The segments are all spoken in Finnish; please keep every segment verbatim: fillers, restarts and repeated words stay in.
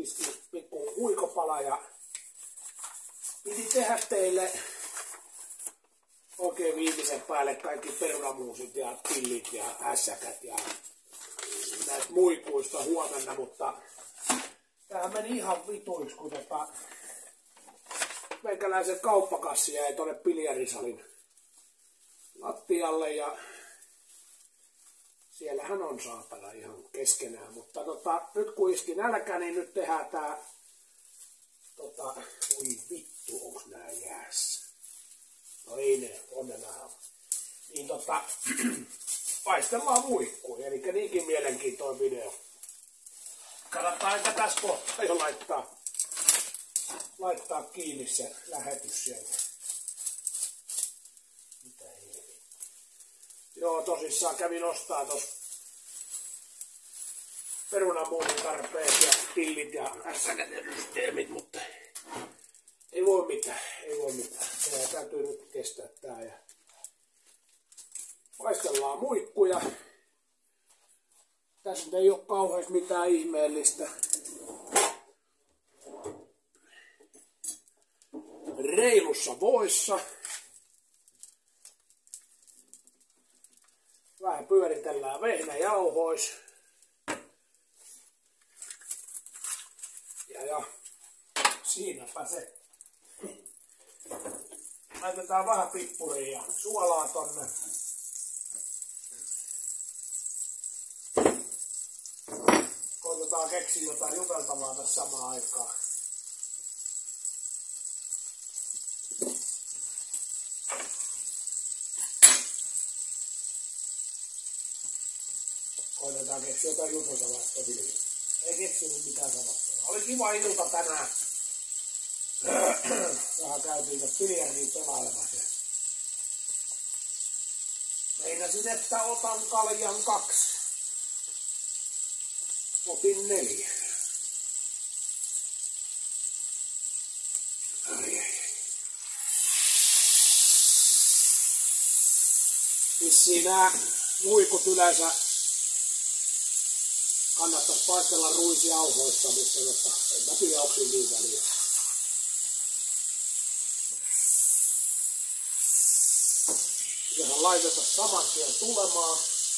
iski pikku huikopala ja piti tehdä teille oikein viimeisen päälle kaikki perunamuusit ja pillit ja hässäkät ja näitä muikuista huomenna, mutta tää meni ihan vituiksi, kun tota meikäläisen kauppakassi jäi tonne biljarisalin lattialle ja siellähän on saatana ihan keskenään, mutta tota, nyt kun iski nälkä, niin nyt tehdään tää tota, oi vittu, onks nää jäässä? No ei ne, on ne nää. Niin tota, paistellaan muikkuja, eli niinkin mielenkiintoinen video. Kannattaa enkä tässä kohtaa jo laittaa, laittaa kiinni se lähetys sieltä. Mitä helvettiä. Joo, tosissaan kävin ostaa tos perunamuunin tarpeet ja pillit ja hässäkätesysteemit, mutta ei voi mitään, ei voi mitään. Tää täytyy nyt kestää tää ja paistellaan muikkuja. Tässä ei ole kauheasti mitään ihmeellistä. Reilussa voissa. Vähän pyöritellään vehnäjauhois. Ja, ja siinäpä se. Laitetaan vähän pippuria ja suolaa tonne. Koitetaan keksiä jotain juteltavaa tässä samaan aikaan. Koitetaan keksiä jotain juteltavaa tosi. Ei keksinyt mitään sanottavaa. Oli kiva ilta tänään. Vähän käytiin tässä biljariin pelailemassa. Meinasin, että otan kaljan kaksi. Otin neljä. Ai ai. Vissiin nää muikut yleensä kannattais paistella ruisjauhoista, mutta tota, en mä tiedä onko niin väliä. Tähän laitetaan saman tien tulemaan.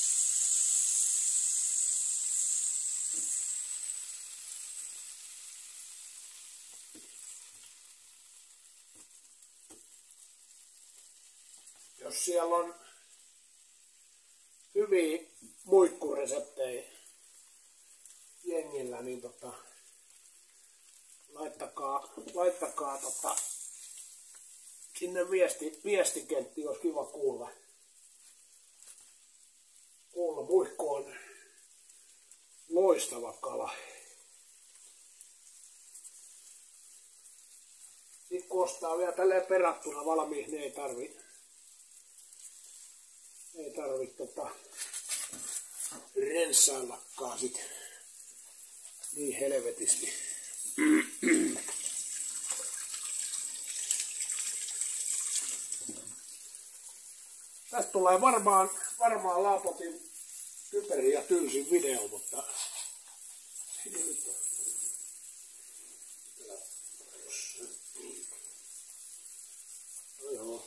Jos siellä on hyviä muikkureseptejä jengillä, niin tota, laittakaa, laittakaa tota, sinne viesti, viestikenttiin, olisi kiva kuulla. Kuulla, muikku on loistava kala. Sitten kun ostaa vielä tälleen perattuna valmiin, niin ei tarvi, ei tarvi tota, renssaillakaan sit niin helvetisti. Tästä tulee varmaan, varmaan Laapotin typerin ja tylsin video, mutta nyt on. No joo.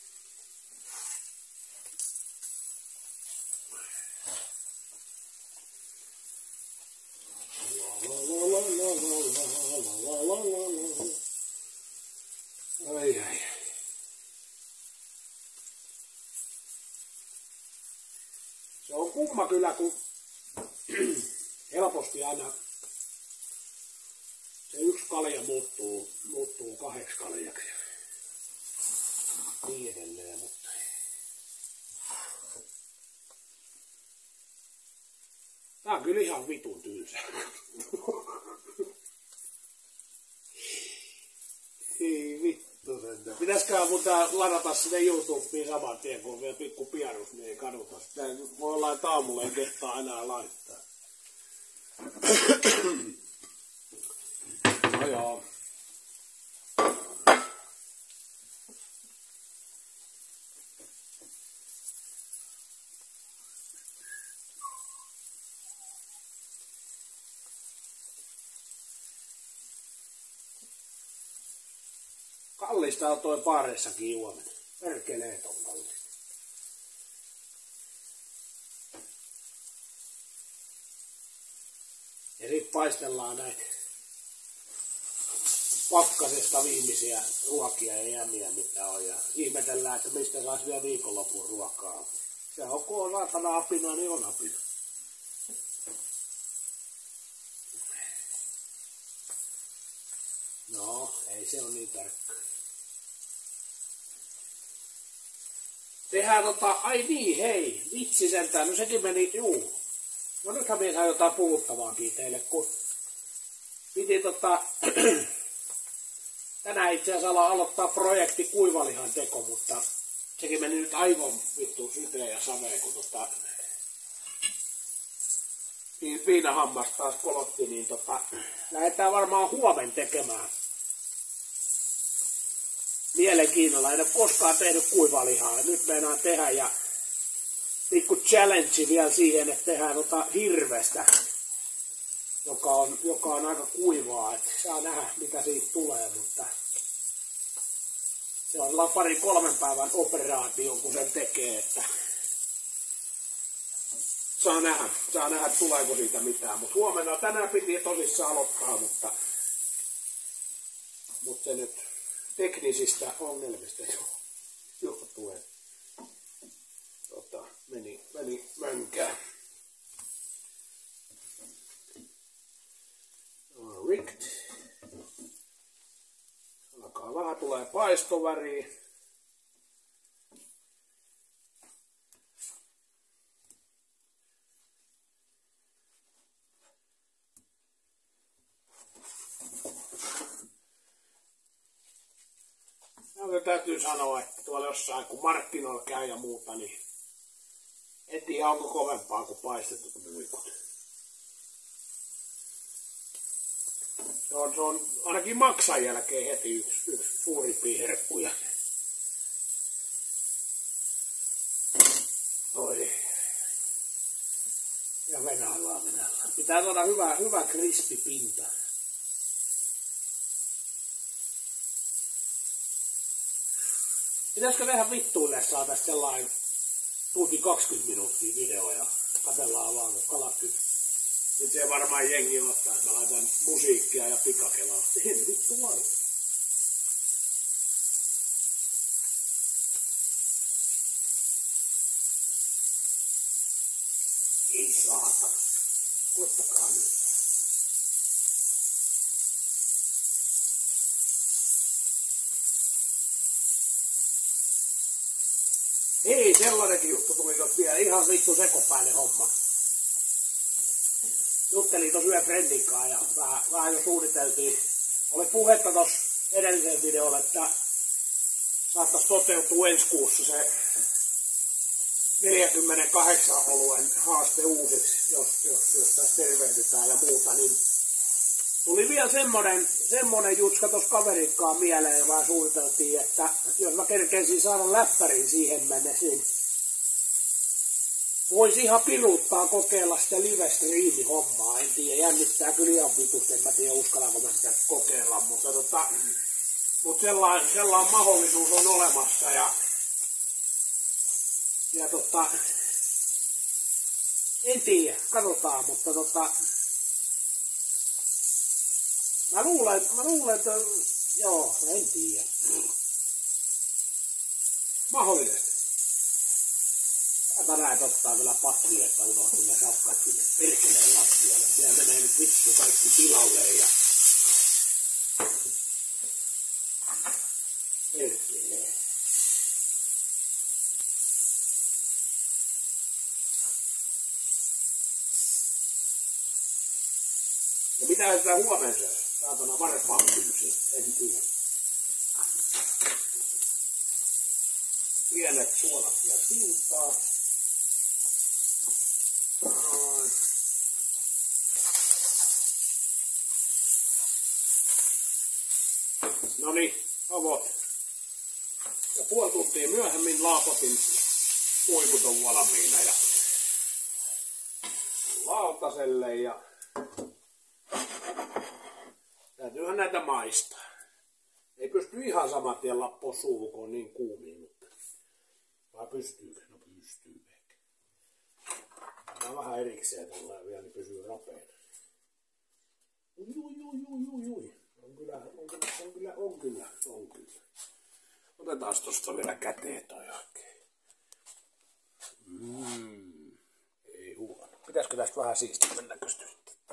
Ai ai. Se on kumma kyllä, kun helposti aina se yksi kalja muuttuu, muuttuu kahdeksi kaljaksi. Niin edelleen, mutta tää on kyllä ihan vitun tylsä. Ei vittu sentään. Pitäisikään mun tää ladata sinne YouTubeen saman tien, kun on vielä pikku pierus, niin ei kaduta. Sitä voi olla, että aamulla ei kehtaa enää laittaa. No joo. Kallista on toi baareissakin juominen. Perkeleet on kallista. Ja sit paistellaan näitä pakkasesta viimeisiä ruokia ja jämiä mitä on. Ja ihmetellään, että mistä saisi vielä viikonlopun ruokaa. Se on kun on saatana apina, niin on apina. No, ei se ole niin tarkka. Tehdään tota, ai niin, hei, vitsi sentään, no sekin meni, juu. No nythän me saa jotain puhuttavaakin teille, kun piti tota, tänään itse asiassa aloittaa projekti kuivalihan teko, mutta sekin meni nyt aivan vittu syteen ja saveen, kun tota, viinahammas taas kolotti, niin tota, lähdetään varmaan huomen tekemään. Mielenkiinnolla, en ole koskaan tehnyt kuivalihaa, ja nyt meinaan tehdä, ja pikku challenge vielä siihen, että tehdään tota hirvestä, joka on, joka on aika kuivaa, että saa nähdä mitä siitä tulee, mutta se on pari kolmen päivän operaatio, kun sen tekee, että saa nähdä, saa nähdä tuleeko siitä mitään, mutta huomenna tänään piti tosissaan aloittaa, mutta, mutta se nyt teknisistä ongelmista johtuen tota, meni, meni mönkään. No, rigged. Alkaa vähän tulee paistoväriä. No, täytyy sanoa, että tuolla jossain kun markkinoilla käy ja muuta, niin en tiedä onko kovempaa kuin paistetut muikut. Se on, se on ainakin maksan jälkeen heti yksi, yksi suurimpia herkkuja. Oi. Ja venäillään venäillään. Pitää saada hyvä, hyvä krispi pinta. Pitäisikö tehdä vittuille saada sellainen tunti kaksikymmentä minuuttia video ja katsellaan vaan, kun kalat kyt. Nyt se varmaan jengi ottaa, että mä laitan musiikkia ja pikakelaa. En vittu laita. Ei saata. Koittakaa nyt. Ei, sellainenkin juttu tuli tossa vielä. Ihan vittu sekopäinen homma. Juttelin tossa yhden friendin kanssa ja vähän, vähän jo suunniteltiin. Oli puhetta tossa edellisen videolla, että saattaisi toteutua ensi kuussa se neljäkymmentäkahdeksan oluen haaste uusiksi, jos, jos, jos tässä tervehdytään ja muuta. Niin tuli vielä semmonen, semmonen jutska tossa kaverinkaan mieleen ja vaan suunniteltiin, että jos mä kerkeisin saada läppärin siihen mennessä, niin voisi ihan piruuttaa kokeilla sitä live-striimi-hommaa. En tiedä, jännittää kyllä ihan vitusti, en mä tiedä uskallanko mä sitä kokeilla, mutta, tota, mutta sellainen, sellainen mahdollisuus on olemassa ja, ja tota, en tiedä, katsotaan, mutta tota, Mä luulen, mä luulen, että joo, en tiedä. Mahdollisesti. Mä näet ottaa kyllä pakki, että unohtuu ne sakkat sinne perkeleen lattialle. Siellä menee nyt vittu kaikki tilalle ja perkeleen. Ja mitä sitä huomenna syö? Saatana varpaan kynsi, en tiedä. Pienet suolat ja pintaa. Noniin, avot. Ja puoli tuntia myöhemmin laapatin muikut on valmiina ja lautaselle ja täytyyhän näitä maistaa. Ei pysty pystyy ihan saman tien lappoa suuhun, kun on niin kuumia, mutta vai pystyykö? No pystyy ehkä. Tämä vähän erikseen tulee vielä, niin pysyy rapeena. Ui, ui, ui, ui, ui, ui. On kyllä, on kyllä, on kyllä, on kyllä, on kyllä. Otetaan tosta vielä käteen toi oikein. Mm. Ei huono. Pitäisikö tästä vähän siistiä näköistä?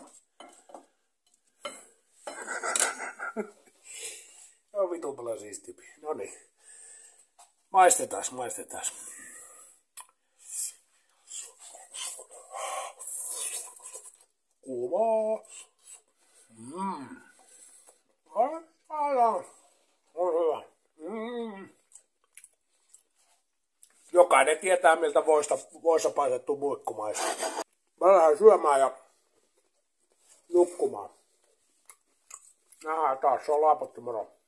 On vitun paljon siistipi. Noniin. Maistetaan, maistetaan. Kuumaa. Mm. Aivan. On hyvä. Mm. Jokainen tietää, miltä voista, voissa paisettu muikku maistuu. Mä lähden syömään ja nukkumaan. Nähdään taas, se on laapatti moro.